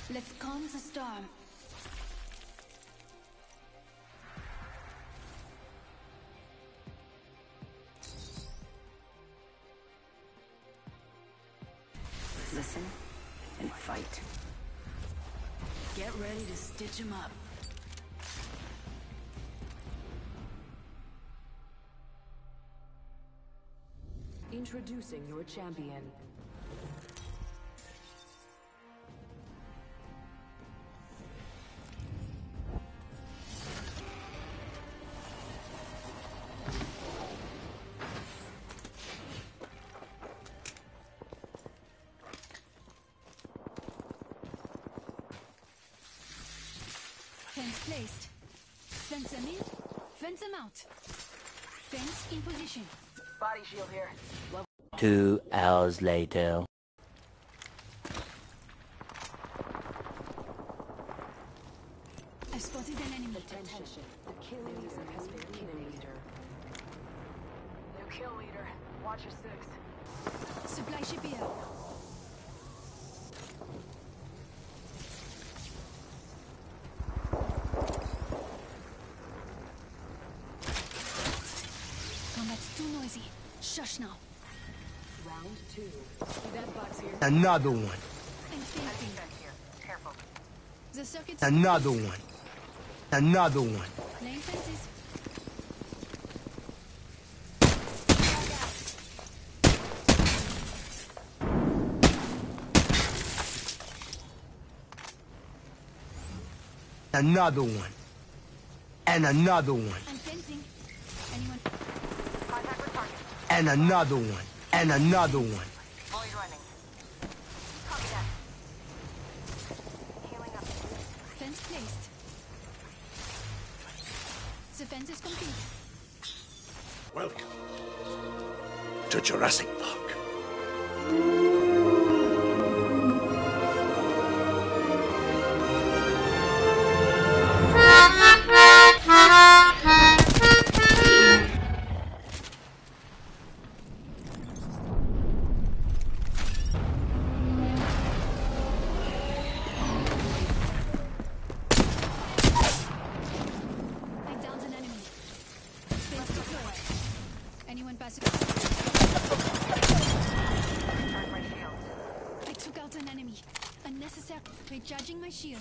Let's calm the storm. Listen and fight. Get ready to stitch him up. Introducing your champion. Fence placed. Fence them in, fence them out. Fence in position. Body shield here. 2 hours later. I've spotted an enemy. Attention. The kill leader has been eliminated. New kill leader. Watch your six. Supply ship here. Combat's too noisy. Shush now. Round 2. See that box here? Another one. I'm facing. Here. Careful. The circuit's Another one. Another one. laying fences. Another one. And another one. I'm fencing. Anyone? Contact with target. And another one. And another one. Void running. Copy that. Healing up. Fence placed. The fence is complete. Welcome to Jurassic Park. I downed an enemy. Fence deployed. Anyone passing? Charge my shield. I took out an enemy. Unnecessary. Recharging my shield.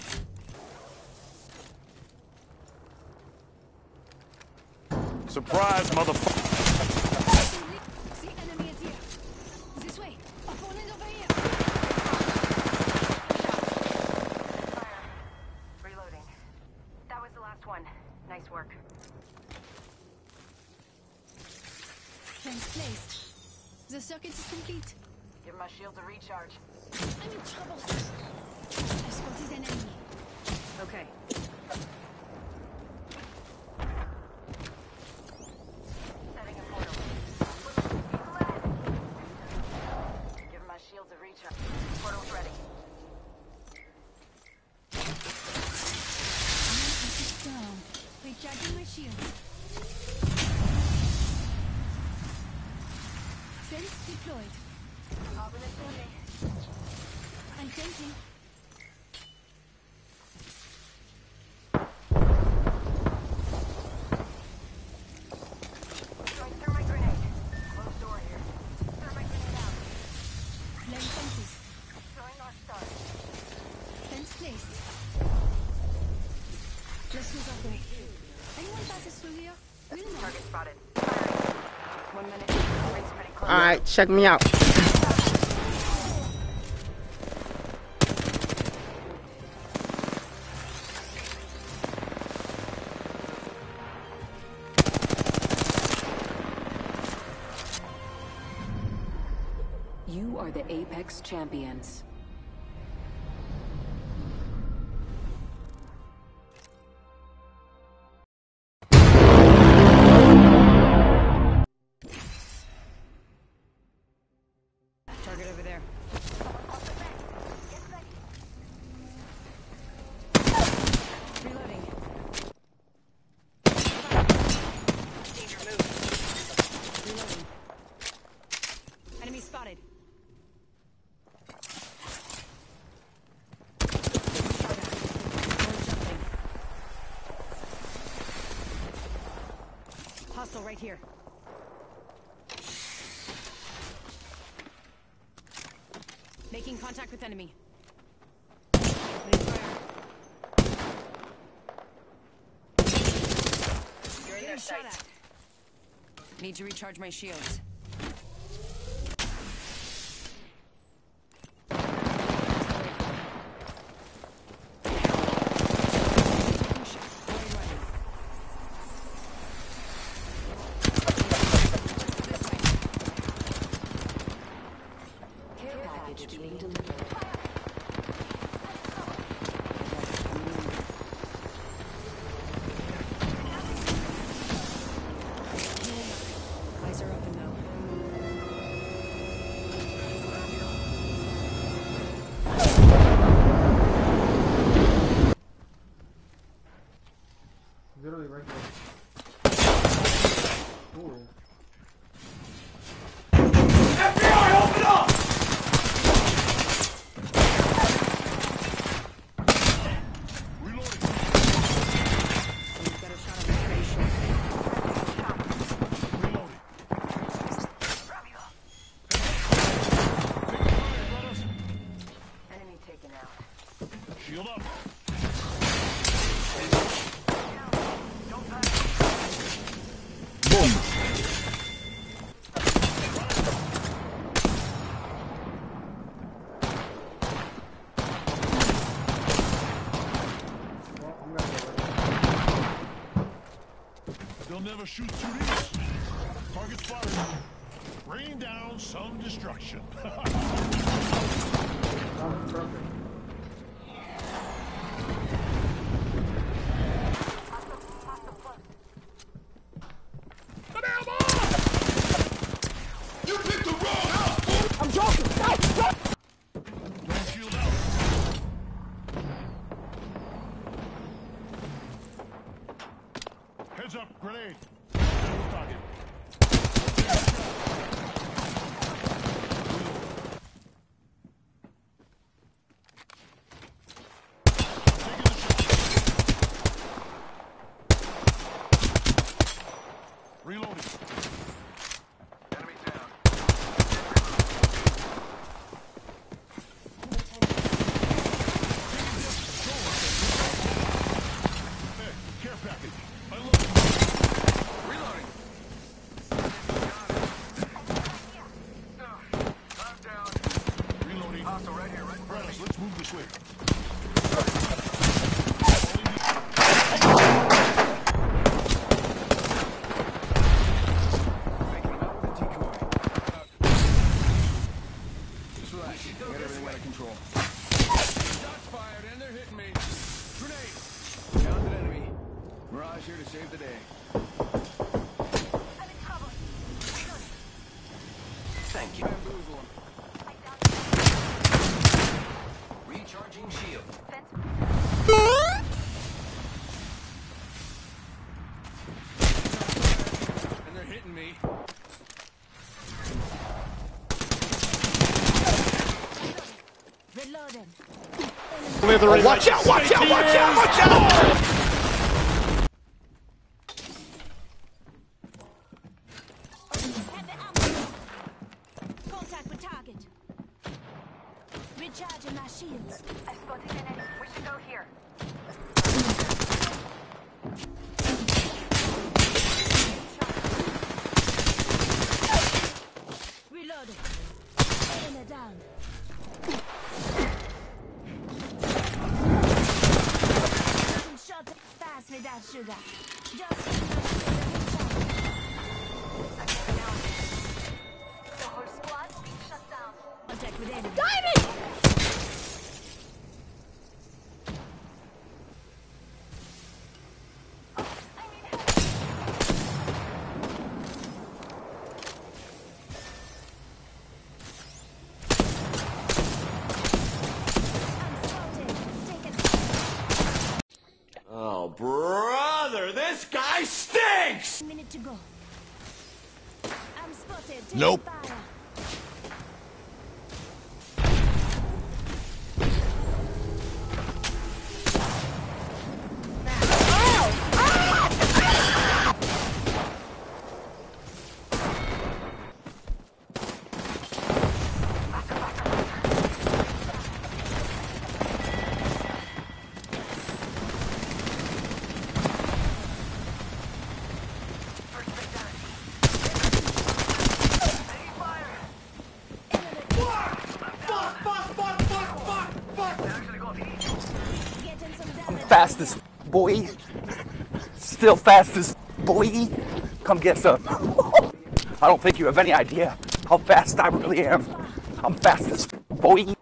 Surprise, motherfucker! See, enemy is here. This way. Opponent over here. Fire. Reloading. That was the last one. Nice work. Fence placed. The circuit is complete. Give my shield a recharge. I'm in trouble. I spotted an enemy. Okay. Setting a portal. People ahead. Give my shields a recharge. Portal's ready. Down. Recharging my shield. Fence deployed. Confidence in me. I'm fencing. Throwing thermite grenade. Closed door here. Thermite grenade out. Laying fences. Throwing North Star. Fence placed. Just goes that way. Anyone passes through here? We'll know. Target spotted. Firing. 1 minute. Rinse ready. Close. Alright, check me out. You are the Apex Champions. Target over there. Reloading. Danger move. Reloading. Enemy spotted. right here. Making contact with enemy. Opening fire. You're in Getting their shot sight. at. Need to recharge my shields. Care package being delivered. Eyes are open though. Literally right there. Ooh. FBI, open up! Reloading. We've got a shot on the station. Reloading. Enemy taken out. Shield up. Well, I'm gonna go right They'll never shoot through these. Target spotted. Rain down some destruction. now. Oh, perfect. You picked the wrong house! I'm joking! No! No! Don't shield out. Heads up, grenade. Target. Taking the shot. Reloading. Enemy down. Hey, care package. Unloading. Reloading. I'm down. Reloading. Hostile right here, right in front of us. Let's move this way. Taking him out with a decoy. Just relax. Get everything under control. Shots fired and they're hitting me. Grenade. Down an enemy. Mirage here to save the day. I'm in trouble. Thank you. I down. Recharging shield. Fence. And they're hitting me. Reloading. Oh, watch out! Watch out! Watch out! Watch out! Heavy ammo. Contact with target. Recharging my shields. I spotted an enemy. We should go here. Reloading. Enemy down. Getting shot fast without sugar. Just The whole squad being shut down. contact with enemy. I need help. I'm spotted. Take it. Oh, brother, this guy stinks! 1 minute to go. I'm spotted. Take Nope. fire. fast as boy. Still fast as boy. Come get some. I don't think you have any idea how fast I really am. I'm fast as boy.